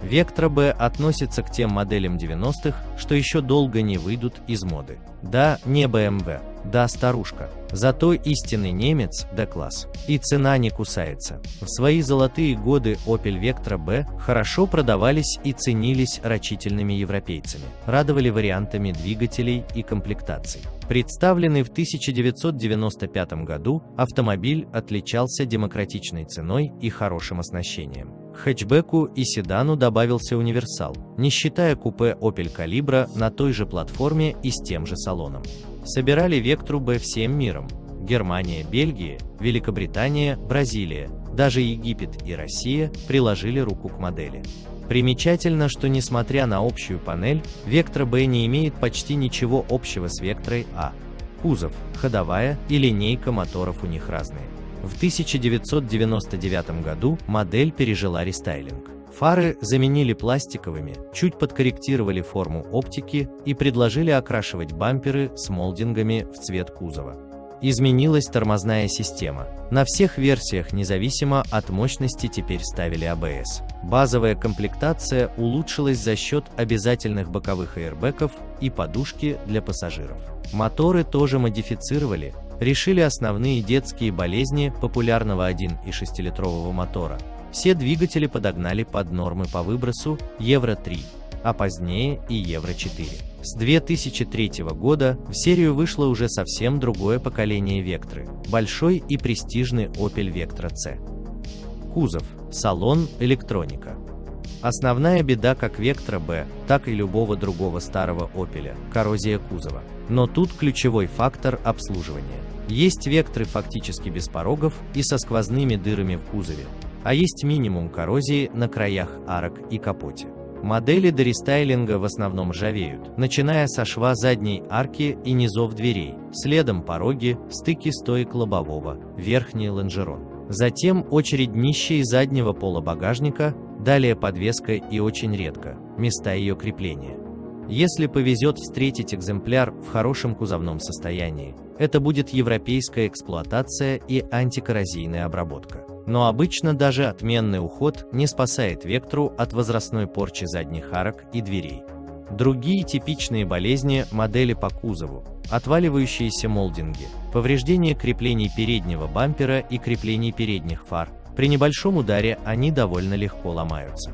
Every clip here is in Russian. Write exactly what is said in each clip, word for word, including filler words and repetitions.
Vectra B относится к тем моделям девяностых, что еще долго не выйдут из моды. Да, не бэ эм вэ, да, старушка. Зато истинный немец D-класс. И цена не кусается. В свои золотые годы Opel Vectra B хорошо продавались и ценились рачительными европейцами. Радовали вариантами двигателей и комплектаций. Представленный в тысяча девятьсот девяносто пятом году, автомобиль отличался демократичной ценой и хорошим оснащением. Хэтчбеку и седану добавился универсал, не считая купе Opel Calibra на той же платформе и с тем же салоном. Собирали Vectra B всем миром: Германия, Бельгия, Великобритания, Бразилия, даже Египет и Россия приложили руку к модели. Примечательно, что несмотря на общую панель, Vectra B не имеет почти ничего общего с Vectra A. Кузов, ходовая и линейка моторов у них разные. В тысяча девятьсот девяносто девятом году модель пережила рестайлинг. Фары заменили пластиковыми, чуть подкорректировали форму оптики и предложили окрашивать бамперы с молдингами в цвет кузова. Изменилась тормозная система. На всех версиях, независимо от мощности, теперь ставили а бэ эс. Базовая комплектация улучшилась за счет обязательных боковых аэрбэков и подушки для пассажиров. Моторы тоже модифицировали, решили основные детские болезни популярного один и шесть литрового мотора. Все двигатели подогнали под нормы по выбросу евро три, а позднее и евро четыре. С две тысячи третьего года в серию вышло уже совсем другое поколение Vectra – большой и престижный Opel Vectra C. Кузов, салон, электроника. Основная беда как Vectra B, так и любого другого старого Opel – коррозия кузова. Но тут ключевой фактор обслуживания. Есть Vectra фактически без порогов и со сквозными дырами в кузове, а есть минимум коррозии на краях арок и капоте. Модели до рестайлинга в основном ржавеют, начиная со шва задней арки и низов дверей, следом пороги, стыки стоек лобового, верхний лонжерон. Затем очередь днища и заднего пола багажника, далее подвеска и очень редко места ее крепления. Если повезет встретить экземпляр в хорошем кузовном состоянии, это будет европейская эксплуатация и антикоррозийная обработка. Но обычно даже отменный уход не спасает Vectra от возрастной порчи задних арок и дверей. Другие типичные болезни модели по кузову: отваливающиеся молдинги, повреждение креплений переднего бампера и креплений передних фар. При небольшом ударе они довольно легко ломаются.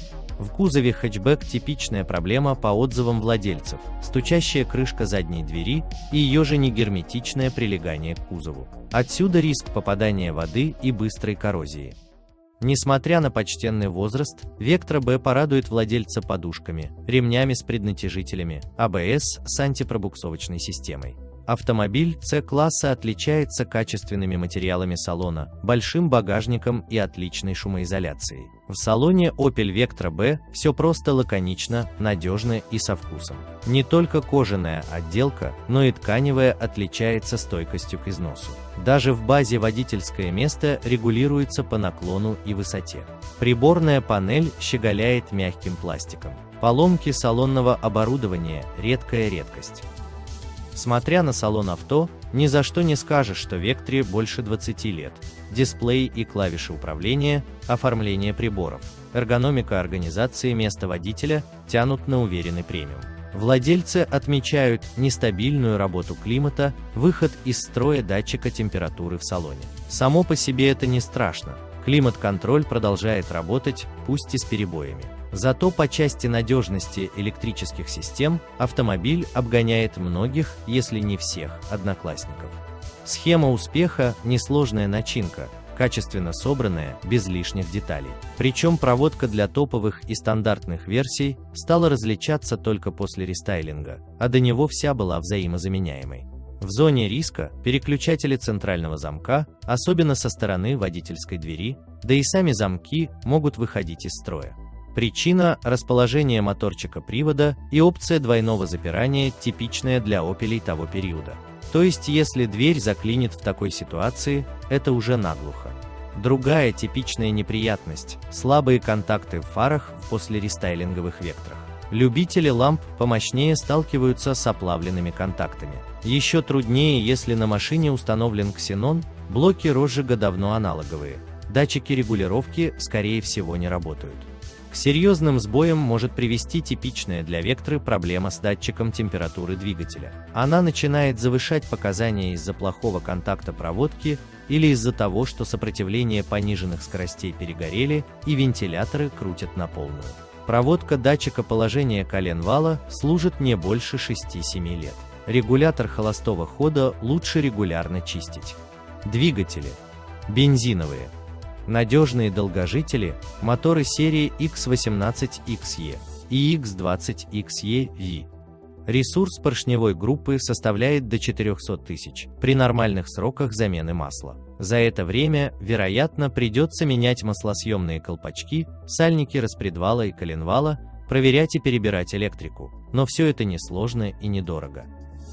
В кузове хэтчбэк типичная проблема по отзывам владельцев: стучащая крышка задней двери и ее же негерметичное прилегание к кузову. Отсюда риск попадания воды и быстрой коррозии. Несмотря на почтенный возраст, Vectra B порадует владельца подушками, ремнями с преднатяжителями, а бэ эс с антипробуксовочной системой. Автомобиль C-класса отличается качественными материалами салона, большим багажником и отличной шумоизоляцией. В салоне Opel Vectra B все просто лаконично, надежно и со вкусом. Не только кожаная отделка, но и тканевая отличается стойкостью к износу. Даже в базе водительское место регулируется по наклону и высоте. Приборная панель щеголяет мягким пластиком. Поломки салонного оборудования – редкая редкость. Смотря на салон авто, ни за что не скажешь, что Vectra больше двадцати лет. Дисплей и клавиши управления, оформление приборов, эргономика организации места водителя тянут на уверенный премиум. Владельцы отмечают нестабильную работу климата, выход из строя датчика температуры в салоне. Само по себе это не страшно. Климат-контроль продолжает работать, пусть и с перебоями. Зато по части надежности электрических систем автомобиль обгоняет многих, если не всех, одноклассников. Схема успеха – несложная начинка, качественно собранная, без лишних деталей. Причем проводка для топовых и стандартных версий стала различаться только после рестайлинга, а до него вся была взаимозаменяемой. В зоне риска переключатели центрального замка, особенно со стороны водительской двери, да и сами замки могут выходить из строя. Причина – расположение моторчика привода и опция двойного запирания, типичная для Opel того периода. То есть, если дверь заклинит в такой ситуации, это уже наглухо. Другая типичная неприятность – слабые контакты в фарах в послерестайлинговых Vectrах. Любители ламп помощнее сталкиваются с оплавленными контактами. Еще труднее, если на машине установлен ксенон, блоки розжига давно аналоговые. Датчики регулировки, скорее всего, не работают. К серьезным сбоям может привести типичная для Вектры проблема с датчиком температуры двигателя. Она начинает завышать показания из-за плохого контакта проводки или из-за того, что сопротивление пониженных скоростей перегорели и вентиляторы крутят на полную. Проводка датчика положения колен вала служит не больше шести-семи лет. Регулятор холостого хода лучше регулярно чистить. Двигатели. Бензиновые. Надежные долгожители – моторы серии икс восемнадцать икс и и икс двадцать икс и ви. Ресурс поршневой группы составляет до четырёхсот тысяч при нормальных сроках замены масла. За это время, вероятно, придется менять маслосъемные колпачки, сальники распредвала и коленвала, проверять и перебирать электрику, но все это несложно и недорого.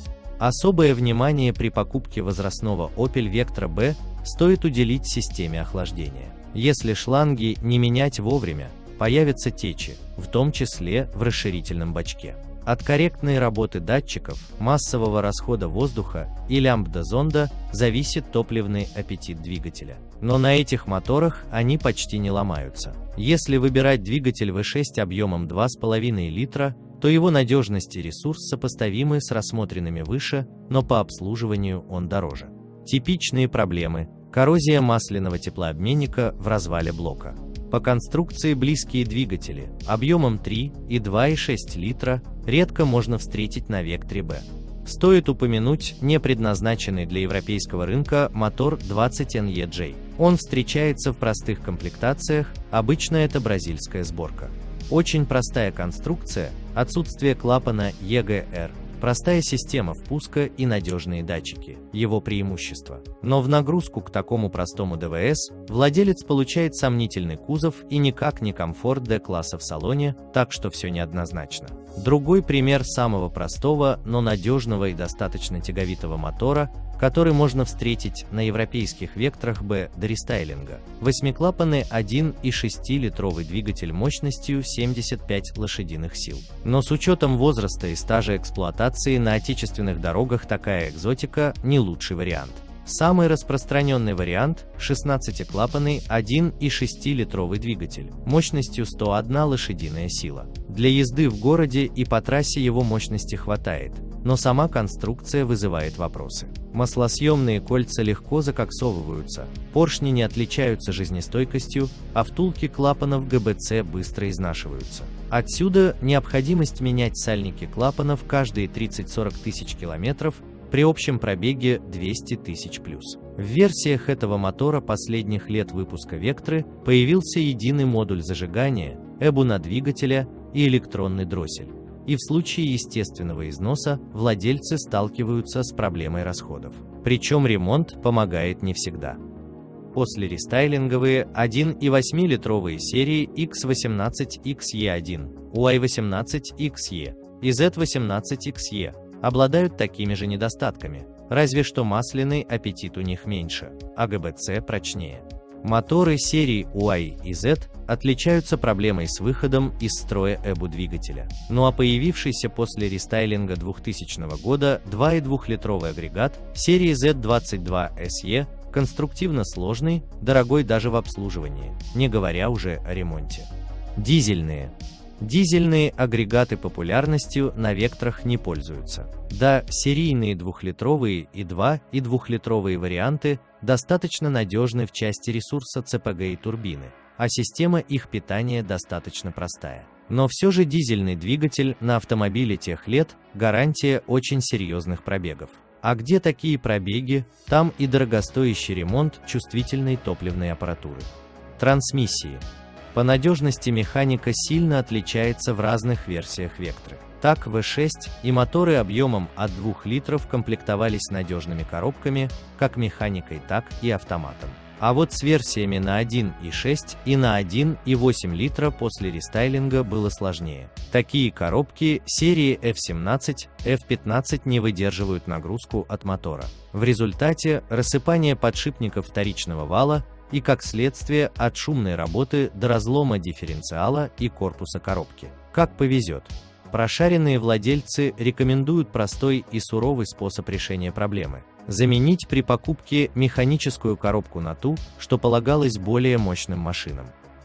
Особое внимание при покупке возрастного Opel Vectra B стоит уделить системе охлаждения. Если шланги не менять вовремя, появятся течи, в том числе в расширительном бачке. От корректной работы датчиков, массового расхода воздуха и лямбда-зонда зависит топливный аппетит двигателя. Но на этих моторах они почти не ломаются. Если выбирать двигатель ви шесть объемом два с половиной литра, то его надежность и ресурс сопоставимы с рассмотренными выше, но по обслуживанию он дороже. Типичные проблемы – коррозия масляного теплообменника в развале блока. По конструкции близкие двигатели объемом три и два и шесть литра редко можно встретить на Вектре B. Стоит упомянуть не предназначенный для европейского рынка мотор двадцать эн и джей. Он встречается в простых комплектациях, обычно это бразильская сборка. Очень простая конструкция, отсутствие клапана и джи эр, простая система впуска и надежные датчики – его преимущество. Но в нагрузку к такому простому ДВС владелец получает сомнительный кузов и никак не комфорт D-класса в салоне, так что все неоднозначно. Другой пример самого простого, но надежного и достаточно тяговитого мотора, который можно встретить на европейских Вектрах B до рестайлинга. Восьмиклапанный один и шестилитровый двигатель мощностью семьдесят пять лошадиных сил. Но с учетом возраста и стажа эксплуатации на отечественных дорогах такая экзотика не лучший вариант. Самый распространенный вариант – шестнадцатиклапанный один и шестилитровый двигатель, мощностью сто одна лошадиная сила. Для езды в городе и по трассе его мощности хватает, но сама конструкция вызывает вопросы. Маслосъемные кольца легко закоксовываются, поршни не отличаются жизнестойкостью, а втулки клапанов гэ бэ цэ быстро изнашиваются. Отсюда необходимость менять сальники клапанов каждые тридцать-сорок тысяч километров, при общем пробеге двести тысяч плюс. В версиях этого мотора последних лет выпуска Вектры появился единый модуль зажигания, эбу на двигателя и электронный дроссель. И в случае естественного износа владельцы сталкиваются с проблемой расходов. Причем ремонт помогает не всегда. После рестайлинговые один и восьмилитровые серии икс восемнадцать икс и один, у ай восемнадцать икс и и зет восемнадцать икс и обладают такими же недостатками, разве что масляный аппетит у них меньше, а гэ бэ цэ прочнее. Моторы серии у ай и зет отличаются проблемой с выходом из строя эбу двигателя. Ну а появившийся после рестайлинга двухтысячного года два и двухлитровый агрегат серии зет двадцать два эс и конструктивно сложный, дорогой даже в обслуживании, не говоря уже о ремонте. Дизельные. Дизельные агрегаты популярностью на Вектрах не пользуются. Да, серийные двухлитровые и два и двухлитровые варианты достаточно надежны в части ресурса цэ пэ гэ и турбины, а система их питания достаточно простая. Но все же дизельный двигатель на автомобиле тех лет – гарантия очень серьезных пробегов. А где такие пробеги, там и дорогостоящий ремонт чувствительной топливной аппаратуры. Трансмиссии. По надежности механика сильно отличается в разных версиях Вектры. Так ви шесть и моторы объемом от двух литров комплектовались надежными коробками, как механикой, так и автоматом. А вот с версиями на один и шесть и на один и восемь литра после рестайлинга было сложнее. Такие коробки серии эф семнадцать, эф пятнадцать не выдерживают нагрузку от мотора. В результате рассыпание подшипников вторичного вала и, как следствие, от шумной работы до разлома дифференциала и корпуса коробки. Как повезет. Прошаренные владельцы рекомендуют простой и суровый способ решения проблемы – заменить при покупке механическую коробку на ту, что полагалось более мощным машинам.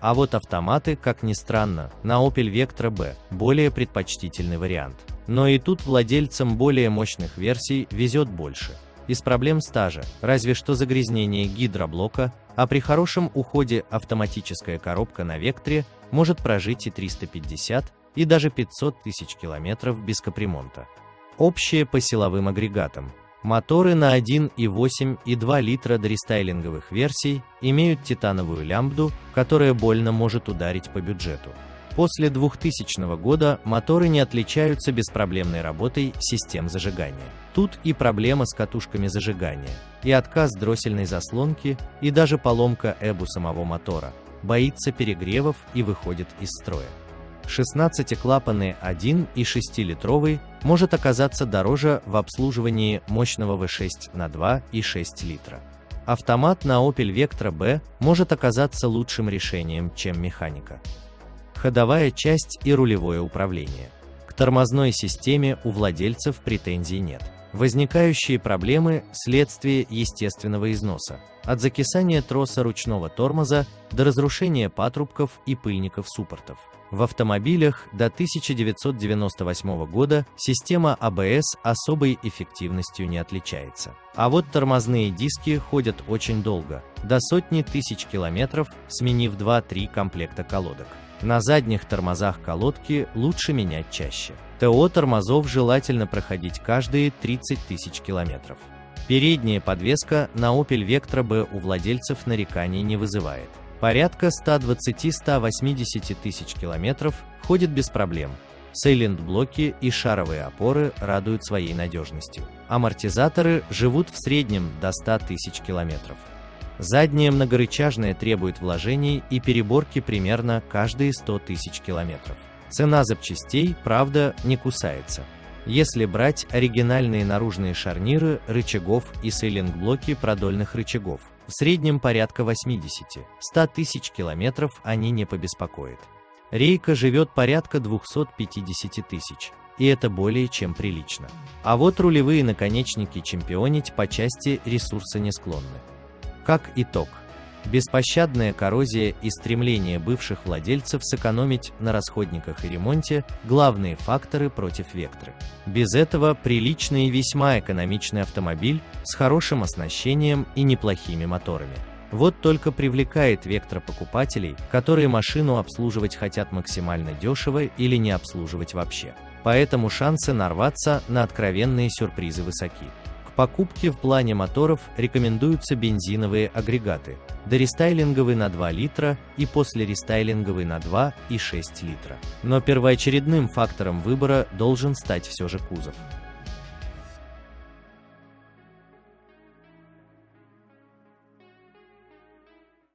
А вот автоматы, как ни странно, на Opel Vectra B более предпочтительный вариант. Но и тут владельцам более мощных версий везет больше. Из проблем стажа, разве что загрязнение гидроблока, а при хорошем уходе автоматическая коробка на Вектре может прожить и триста пятьдесят, и даже пятьсот тысяч километров без капремонта. Общее по силовым агрегатам. Моторы на один и восемь и два литра дорестайлинговых версий имеют титановую лямбду, которая больно может ударить по бюджету. После двухтысячного года моторы не отличаются беспроблемной работой систем зажигания. Тут и проблема с катушками зажигания, и отказ дроссельной заслонки, и даже поломка эбу самого мотора. Боится перегревов и выходит из строя. шестнадцатиклапанный один и шестилитровый может оказаться дороже в обслуживании мощного вэ шесть на два и шесть литра. Автомат на Opel Vectra B может оказаться лучшим решением, чем механика. Ходовая часть и рулевое управление. К тормозной системе у владельцев претензий нет. Возникающие проблемы – следствие естественного износа. От закисания троса ручного тормоза до разрушения патрубков и пыльников суппортов. В автомобилях до тысяча девятьсот девяносто восьмого года система а бэ эс особой эффективностью не отличается. А вот тормозные диски ходят очень долго, до сотни тысяч километров, сменив два-три комплекта колодок. На задних тормозах колодки лучше менять чаще. ТО тормозов желательно проходить каждые тридцать тысяч километров. Передняя подвеска на Opel Vectra B у владельцев нареканий не вызывает. Порядка ста двадцати — ста восьмидесяти тысяч километров ходит без проблем. Сайлент-блоки и шаровые опоры радуют своей надежностью. Амортизаторы живут в среднем до ста тысяч километров. Задняя многорычажная требует вложений и переборки примерно каждые сто тысяч километров. Цена запчастей, правда, не кусается. Если брать оригинальные наружные шарниры рычагов и сайлент-блоки продольных рычагов, в среднем порядка восьмидесяти — ста тысяч километров они не побеспокоят. Рейка живет порядка двухсот пятидесяти тысяч, и это более чем прилично. А вот рулевые наконечники чемпионить по части ресурса не склонны. Как итог, беспощадная коррозия и стремление бывших владельцев сэкономить на расходниках и ремонте – главные факторы против Вектры. Без этого приличный и весьма экономичный автомобиль с хорошим оснащением и неплохими моторами. Вот только привлекает Вектра покупателей, которые машину обслуживать хотят максимально дешево или не обслуживать вообще. Поэтому шансы нарваться на откровенные сюрпризы высоки. К покупке в плане моторов рекомендуются бензиновые агрегаты, дорестайлинговый на два литра и послерестайлинговый на два и шесть литра. Но первоочередным фактором выбора должен стать все же кузов.